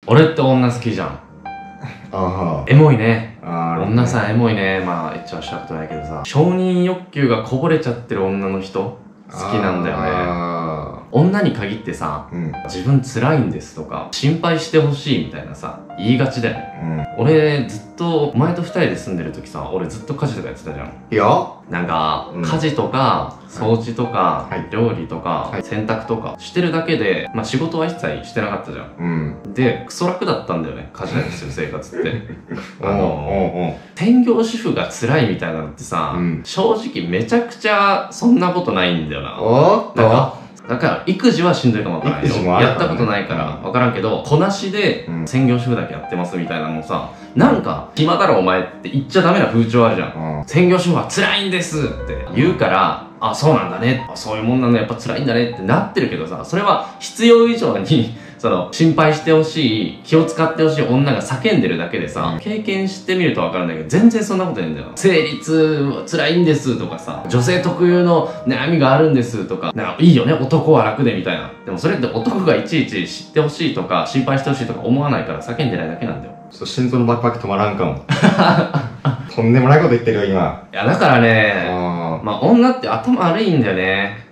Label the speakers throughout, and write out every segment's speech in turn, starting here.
Speaker 1: 俺って女好きじゃん。
Speaker 2: あ
Speaker 1: エモいね。
Speaker 2: あ、
Speaker 1: 女さんエモいね。まあエッチはしたことないけどさ、承認欲求がこぼれちゃってる女の人好きなんだよね。女に限ってさ、自分辛いんですとか心配してほしいみたいなさ言いがちだよね。俺ずっとお前と2人で住んでる時さ、俺ずっと家事とかやってたじゃん。
Speaker 2: いや、
Speaker 1: なんか、家事とか掃除とか、料理とか、洗濯とかしてるだけで、まあ仕事は一切してなかったじゃん。でクソ楽だったんだよね、家事だけする生活って専業主婦が辛いみたいなのってさ、正直めちゃくちゃそんなことないんだよな。だから育児はしんどいかもわからんよ。やったことないからわからんけど、こなしで専業主婦だけやってますみたいなのさ、なんか暇だろお前って言っちゃダメな風潮あるじゃん。専業主婦は辛いんですって言うから、あ、そうなんだね、そういうもんなんだ、やっぱ辛いんだねってなってるけどさ、それは必要以上にその心配してほしい、気を使ってほしい女が叫んでるだけでさ、経験してみると分かるんだけど、全然そんなことないんだよ。生理痛辛いんですとかさ、女性特有の悩みがあるんですとか、なんかいいよね男は楽でみたいな。でもそれって男がいちいち知ってほしいとか心配してほしいとか思わないから叫んでないだけなんだよ。
Speaker 2: ちょっと心臓のバクバク止まらんかもとんでもないこと言ってるよ今。
Speaker 1: いやだからね、まあ女って頭悪いんだよね。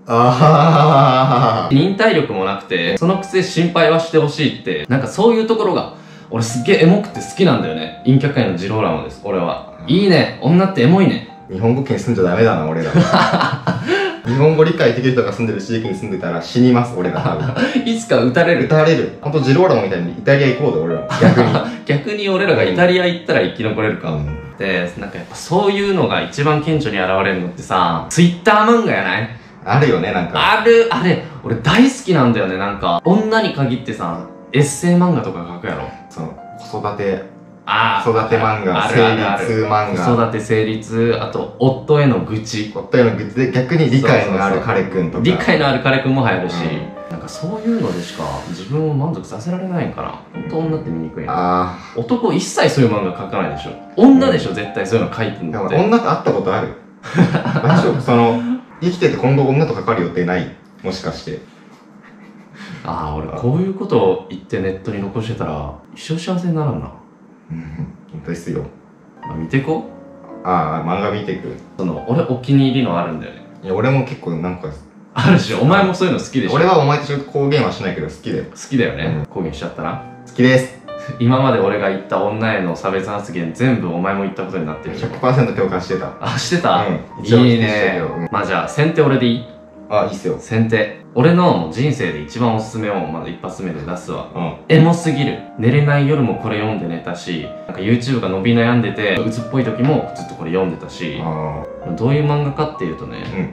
Speaker 1: 忍耐力もなくて、そのくせ心配はしてほしいって、なんかそういうところが俺すっげえエモくて好きなんだよね。陰キャ界のジローラモです、俺は。いいね、女ってエモいね。
Speaker 2: 日本語圏に住んじゃダメだな俺ら日本語理解できる人が住んでる地域に住んでたら死にます俺ら多分
Speaker 1: いつか撃たれる。
Speaker 2: ほんとジローラモみたいにイタリア行こうで俺らも逆に
Speaker 1: 逆に俺らがイタリア行ったら生き残れるか。で、なんかやっぱそういうのが一番顕著に現れるのってさ、ツイッター漫画やない？
Speaker 2: あるよね、なんか。
Speaker 1: あれ、俺大好きなんだよね、なんか。女に限ってさ、エッセイ漫画とか書くやろ。
Speaker 2: その、子育て漫画、
Speaker 1: 生
Speaker 2: 理通漫画。
Speaker 1: 子育て成立、あと、夫への愚痴。
Speaker 2: 夫への愚痴で逆に理解のある彼くんとか。
Speaker 1: 理解のある彼くんも流行るし、なんかそういうのでしか自分を満足させられないんかな。ほんと女って見にくいな。男一切そういう漫画描かないでしょ。女でしょ、絶対そういうの描いてんのって。
Speaker 2: 女と会ったことある大丈夫？その、生きてて今後女と関わる予定ない？もしかして。
Speaker 1: 俺こういうことを言ってネットに残してたら一生幸せにならんな。
Speaker 2: 本当ですよ。
Speaker 1: 見てこ。
Speaker 2: 漫画見てく。
Speaker 1: 俺お気に入りのあるんだよね。
Speaker 2: いや、俺も結構なんか
Speaker 1: あるし、お前もそういうの好きでしょ。
Speaker 2: 俺はお前と公言はしないけど好きだよ。
Speaker 1: 好きだよね。公言しちゃったな。
Speaker 2: 好きです。
Speaker 1: 今まで俺が言った女への差別発言全部お前も言ったことになってる。
Speaker 2: 100% 共感してた。
Speaker 1: してた？いいね。まあじゃあ先手俺でいい？いいっすよ。先手。俺の人生で一番おすすめをまず一発目で出すわ。エモすぎる。寝れない夜もこれ読んで寝たし、なんか YouTube が伸び悩んでて鬱っぽい時もずっとこれ読んでたし、どういう漫画かっていうとね、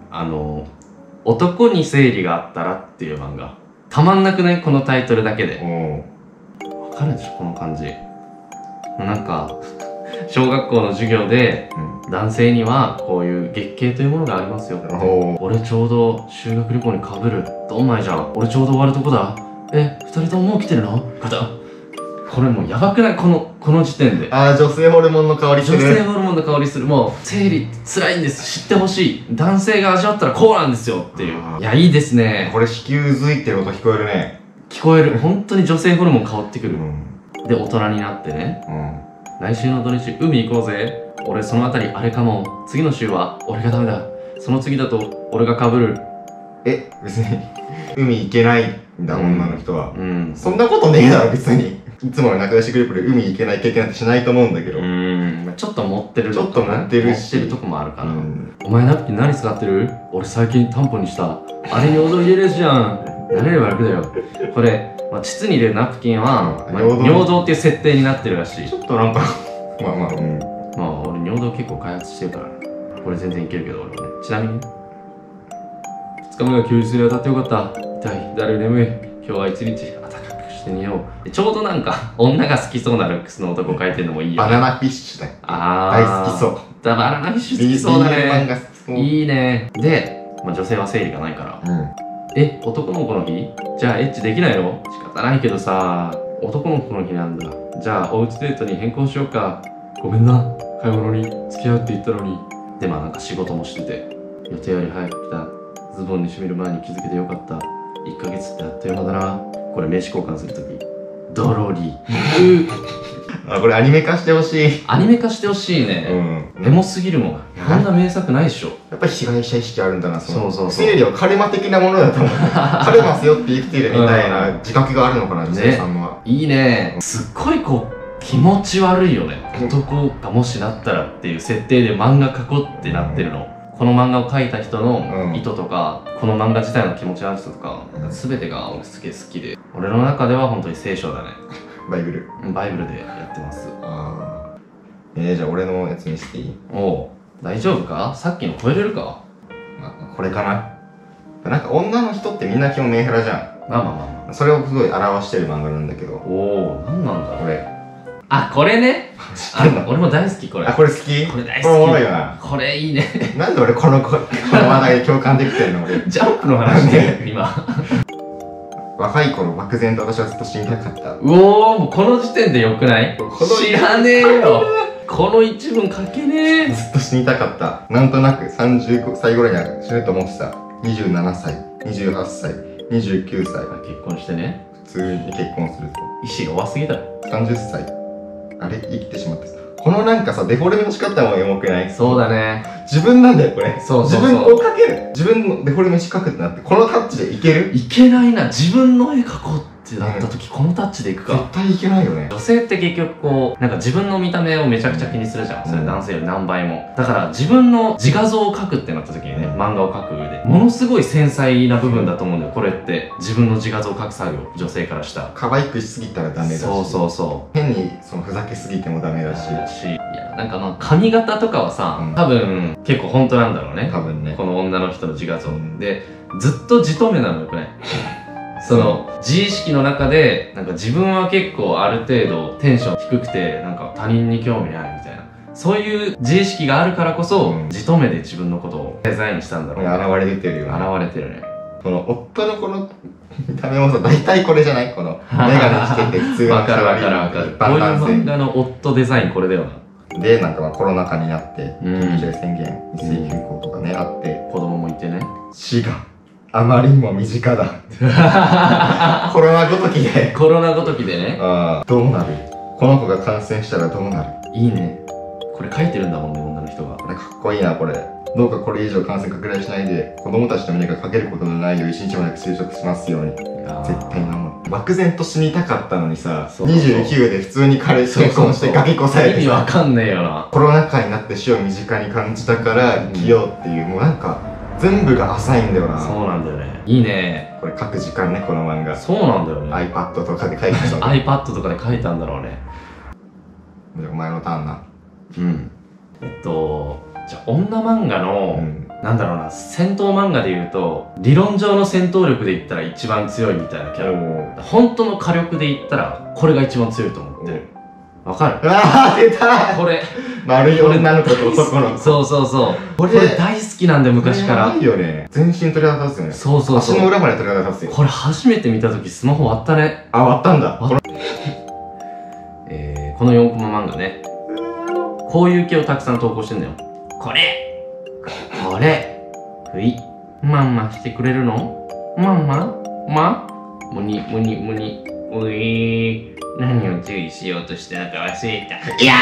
Speaker 1: 男に生理があったらっていう漫画。たまんなくね、このタイトルだけで。わかるでしょ、この感じ。なんか小学校の授業で、男性にはこういう月経というものがありますよって。俺ちょうど修学旅行にかぶる。どんまいじゃん。俺ちょうど終わるとこだ。二人とももう来てるの？これもうやばくない？この時点で。
Speaker 2: 女性ホルモンの香りする。
Speaker 1: 女性ホルモンの香りする。もう生理辛いんです、知ってほしい。男性が味わったらこうなんですよっていう。いや、いいですね。
Speaker 2: これ子宮づいてる音聞こえるね。
Speaker 1: 聞こえる。本当に女性ホルモン香ってくる。で、大人になってね、来週の土日海行こうぜ。俺そのあたりあれかも。次の週は俺がダメだ。その次だと俺が被る。
Speaker 2: 別に海行けないんだ、女の人は。そんなことねえだろ別に。いつもの仲良しグループで海行けない経験なんてしないと思うんだけど。
Speaker 1: ちょっと持ってる。
Speaker 2: ちょっと持ってるし。
Speaker 1: 持ってるとこもあるかな。お前ナプキン何使ってる？俺最近タンポにした。あれ尿道入れるやつじゃん。慣れれば楽だよ。これ、膣に入れるナプキンは尿道っていう設定になってるらしい。
Speaker 2: ちょっとなんか
Speaker 1: 俺尿道結構開発してるからね。これ全然いけるけど俺もね。ちなみに2日目が休日に当たってよかった。痛い、だるい、眠い。今日は一日暖かくして寝よう。ちょうどなんか女が好きそうなルックスの男描いてるのもいいよね。
Speaker 2: バナナフィッシュだよ。大好きそう。
Speaker 1: バナナフィッシュ好きそうだね。いいね。で、女性は生理がないから、男の子の日？じゃあエッチできないの？仕方ないけどさ、男の子の日なんだ。じゃあおうちデートに変更しようか。ごめんな、買い物に付き合うって言ったのに。で、なんか仕事もしてて、予定より早く来た。ズボンに締める前に気づけてよかった。1ヶ月ってあっという間だな。これ名刺交換するときドロリ。
Speaker 2: あ、これアニメ化してほしい。
Speaker 1: アニメ化してほしいね。エモすぎるもん。こんな名作ないっしょ。
Speaker 2: やっぱり被害者意識あるんだな、
Speaker 1: そうそう。
Speaker 2: 生理はカルマ的なものだと思う。カルマ背負って生きてるみたいな自覚があるのかな、女性さんは。
Speaker 1: いいね。すっごいこう、気持ち悪いよね。男がもしなったらっていう設定で漫画描こうってなってるの。この漫画を描いた人の意図とか、この漫画自体の気持ち悪さとか、全てが俺すげえ好きで。俺の中では本当に聖書だね。
Speaker 2: バイブル。
Speaker 1: バイブルでやってます。
Speaker 2: じゃあ俺のやつ見せていい？
Speaker 1: おう、大丈夫か？さっきの超えれるか？
Speaker 2: これかな。なんか女の人ってみんな基本メンヘラじゃん。
Speaker 1: まあまあまあまあ。
Speaker 2: それをすごい表してる漫画なんだけど。
Speaker 1: おお、なんなんだ
Speaker 2: これ。
Speaker 1: あ、これね。俺も大好き、これ。
Speaker 2: あ、これ好き？
Speaker 1: これ大好き。
Speaker 2: これおもろいよな。
Speaker 1: これいいね。
Speaker 2: なんで俺この話題で共感できてんの俺。
Speaker 1: ジャンプの話で、今。
Speaker 2: 若い頃漠然と私はずっと死にたかった。
Speaker 1: うおー、もうこの時点でよくない？知らねえよ。この一文書けねえ。
Speaker 2: ずっと死にたかった。なんとなく35歳頃には死ぬと思ってた。27歳、28歳、29歳。
Speaker 1: 結婚してね。
Speaker 2: 普通に結婚すると。
Speaker 1: 意志が弱すぎだろ。
Speaker 2: 30歳。あれ生きてしまってさ。このなんかさ、デフォルメの仕方もエモくない？
Speaker 1: そうだね。
Speaker 2: 自分なんだよ、これ。
Speaker 1: そうそうそう。
Speaker 2: 自分を描ける。自分のデフォルメ仕掛けってなって、このタッチでいける？
Speaker 1: いけないな。自分の絵描こうってなった時、このタッチでいくか。
Speaker 2: 絶対いけないよね。
Speaker 1: 女性って結局こう、なんか自分の見た目をめちゃくちゃ気にするじゃん。それ男性より何倍も。だから自分の自画像を描くってなった時にね、漫画を描く上で、ものすごい繊細な部分だと思うんだよ。これって、自分の自画像を描く作業、女性からしたら。
Speaker 2: 可愛くしすぎたらダメだし。
Speaker 1: そうそうそう。
Speaker 2: 変にそのふざけすぎてもダメだし。
Speaker 1: いや、なんかまあ髪型とかはさ、多分結構本当なんだろうね。
Speaker 2: 多分ね。
Speaker 1: この女の人の自画像。で、ずっとじとめなのよくない？その自意識の中でなんか自分は結構ある程度テンション低くてなんか他人に興味ないみたいなそういう自意識があるからこそ、じとめで自分のことをデザインしたんだろう。
Speaker 2: 現れてるよね。
Speaker 1: 現れてるね。
Speaker 2: この夫のこの見た目もさ大体これじゃない？このメガネしてて普通の
Speaker 1: わかるわかるわかる。こういう漫画の夫デザインこれだよな。
Speaker 2: でなんかまあコロナ禍になって緊急事態宣言一斉休校とかねあって
Speaker 1: 子供もいてね。
Speaker 2: 死があまりにも身近だ。コロナごときで。
Speaker 1: コロナごときでね。
Speaker 2: どうなる？この子が感染したらどうなる？
Speaker 1: いいね。これ書いてるんだもんね、女の人が。
Speaker 2: これかっこいいな、これ。どうかこれ以上感染拡大しないで、子供たちの胸がかけることのないよう一日もなく就職しますように。絶対守る。漠然と死にたかったのにさ、29で普通に彼氏結婚してガキこさえてさ。
Speaker 1: 意味わかんねえよな。
Speaker 2: コロナ禍になって死を身近に感じたから生きようっていう、もうなんか、全部が浅いんだよな。
Speaker 1: そうなんだよね。いいね。
Speaker 2: これ書く時間ね、この漫画。
Speaker 1: そうなんだよね。
Speaker 2: iPad とかで書いてた。
Speaker 1: iPad とかで書いたんだろうね。
Speaker 2: じゃあお前のターンな。
Speaker 1: じゃあ女漫画の、なんだろうな、戦闘漫画で言うと、理論上の戦闘力で言ったら一番強いみたいなキャラ。本当の火力で言ったら、これが一番強いと思ってる。わかる？
Speaker 2: 出た
Speaker 1: これ。
Speaker 2: 丸い女の子と男の子。
Speaker 1: そうそうそう。これ大好きなんだよ、昔から。
Speaker 2: いいよね。全身鳥肌立つよね。
Speaker 1: そうそうそう。
Speaker 2: 足の裏まで鳥肌立つよ。
Speaker 1: これ初めて見たときスマホ割ったね。
Speaker 2: 割ったんだ。
Speaker 1: この4コマ漫画ね。こういう系をたくさん投稿してんだよ。これふい。まんましてくれるの？まんまむに。ういー。何を注意しようとしてなんか忘れた。いや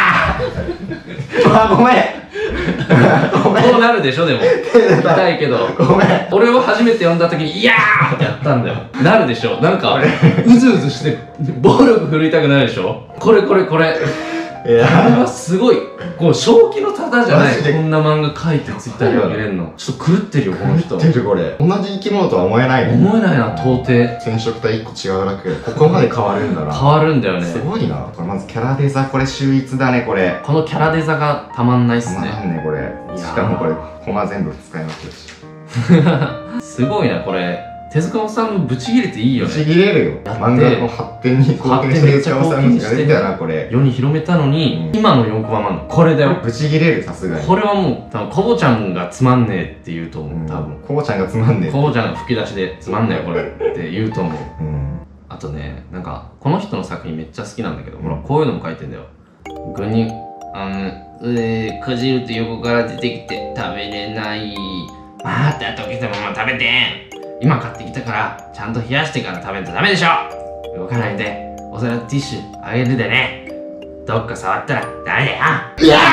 Speaker 2: ーごめん
Speaker 1: こうなるでしょ、でも。痛いけど。
Speaker 2: ごめん。
Speaker 1: 俺を初めて読んだ時に、いやーってやったんだよ。なるでしょ。なんか、うずうずして、暴力振るいたくなるでしょ。これ。これはすごい、こう、正気の沙汰じゃない。こんな漫画描いてツイッターにあげれんの。ちょっと狂ってるよ、この人。
Speaker 2: 狂ってる、これ。同じ生き物とは思えないね。
Speaker 1: 思えないな、到底。
Speaker 2: 染色体1個違うだけで、ここまで変わるんだな。
Speaker 1: 変わるんだよね。
Speaker 2: すごいな。これまずキャラデザ、これ秀逸だね、これ。
Speaker 1: このキャラデザがたまんないっすね。
Speaker 2: たまんね、これ。しかもこれ、コマ全部使いますし。
Speaker 1: すごいな、これ。手塚治虫ブチ切れていいよね。
Speaker 2: ブチ切れるよ。漫画の発展に貢献してる手塚治虫が出てたな、これ。
Speaker 1: 世に広めたのに、今の4コマ漫画、これだよ。
Speaker 2: ブチ切れる、さすがに。
Speaker 1: これはもう、多分コボちゃんがつまんねえって言うと思う、多分。
Speaker 2: コボちゃんがつまんねえ。
Speaker 1: コボちゃんが吹き出しでつまんねえこれって言うと思う。あとね、なんか、この人の作品めっちゃ好きなんだけど、ほら、こういうのも書いてんだよ。具に、かじると横から出てきて食べれない。待って、溶けたまま食べてん。今買ってきたから、ちゃんと冷やしてから食べるとダメでしょ。動かないで、 お皿ティッシュあげるでね。どっか触ったらダメだよ。
Speaker 2: いや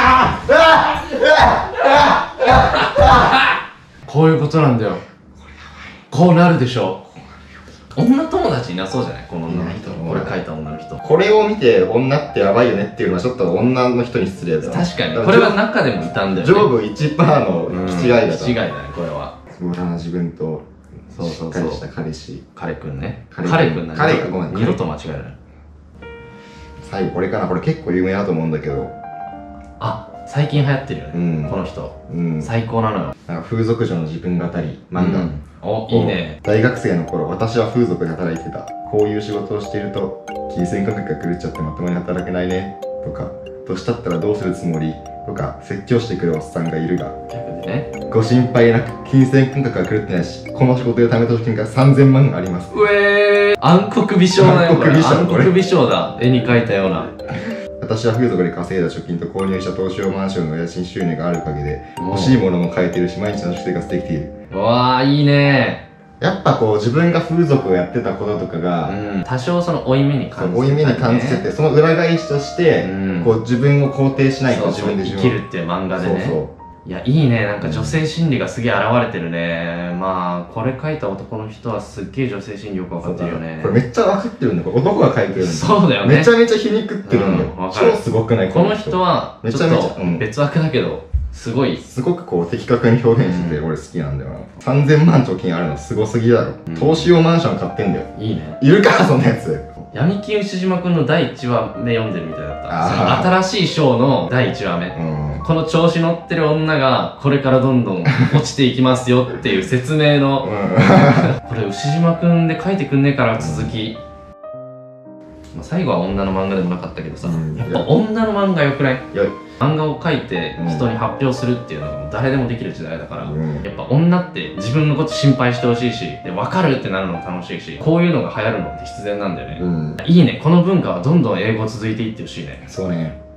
Speaker 1: こういうことなんだよ。こうなるでしょ。女友達いなそうじゃないこの女の人。これ書いた女の人。
Speaker 2: これを見て女ってやばいよねっていうのはちょっと女の人に失礼だよ。
Speaker 1: 確かに。これは中でもいたんだよね。
Speaker 2: 上部 1% の気違いだから。
Speaker 1: 気違いだね、これは。
Speaker 2: 無駄な自分と、
Speaker 1: そうそうそう。しっかり
Speaker 2: した彼氏。
Speaker 1: 彼くんね。
Speaker 2: 彼くん
Speaker 1: なん
Speaker 2: 彼くんごめん。
Speaker 1: 二度と間違えない。
Speaker 2: 最後これかな。これ結構有名だと思うんだけど。
Speaker 1: あ、最近流行ってるよね。この人。最高なのよ。
Speaker 2: なんか風俗嬢の自分語り漫画。
Speaker 1: お、いいね。
Speaker 2: 大学生の頃、私は風俗で働いてた。こういう仕事をしていると、金銭感覚が狂っちゃってまともに働けないね。とか、年経ったらどうするつもりとか、説教してくるおっさんがいるが。
Speaker 1: 逆でね。
Speaker 2: ご心配なく、金銭感覚が狂ってないし、この仕事で貯めた貯金が3000万あります。
Speaker 1: うえー、暗黒美少だよ。
Speaker 2: 暗黒美少。
Speaker 1: 暗黒美少だ。絵に描いたような。
Speaker 2: 私は風俗で稼いだ貯金と購入した投資用マンションの家賃収入があるおかげで、欲しいものも買えているし、毎日の生活できている。
Speaker 1: うわー、いいね。
Speaker 2: やっぱこう自分が風俗をやってたこととかが、
Speaker 1: 多少その負い目に感じて、
Speaker 2: 負い目に感じてて、その裏返しとして、こう自分を肯定しないと自分で
Speaker 1: 生きるっていう漫画でね。そうそう。いや、いいね。なんか女性心理がすげえ現れてるね。まあ、これ書いた男の人はすっげえ女性心理よくわかってるよね。
Speaker 2: これめっちゃわかってるんだよ。男が書いてるんだよ。
Speaker 1: そうだよね。
Speaker 2: めちゃめちゃ皮肉ってるんだよ。超すごくない？
Speaker 1: この人は、めちゃめちゃ別枠だけど、すごい。
Speaker 2: すごくこう的確に表現してて、俺好きなんだよな。3000万貯金あるのすごすぎだろ。投資用マンション買ってんだよ。
Speaker 1: いいね。
Speaker 2: いるかそんなやつ。
Speaker 1: 闇金牛島くんの第1話目読んでるみたいだった。新しい章の第1話目。この調子乗ってる女がこれからどんどん落ちていきますよっていう説明のこれ牛島くんで書いてくんねえから続き。最後は女の漫画でもなかったけどさ、やっぱ女の漫画よくない？漫画を書いて人に発表するっていうのが誰でもできる時代だから、やっぱ女って自分のこと心配してほしいし、で分かるってなるのも楽しいし、こういうのが流行るのって必然なんだよね。いいね。この文化はどんどん英語続いていってほしいね。
Speaker 2: そうね。